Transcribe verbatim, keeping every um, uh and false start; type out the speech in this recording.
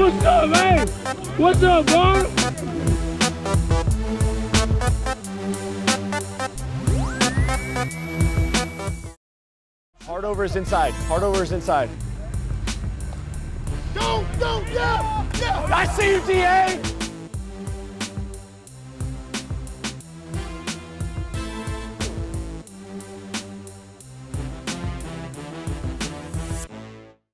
what's up, man? What's up, bro? Hard over is inside. Hard over is inside. Go, go, yeah, yeah. I see you, D A.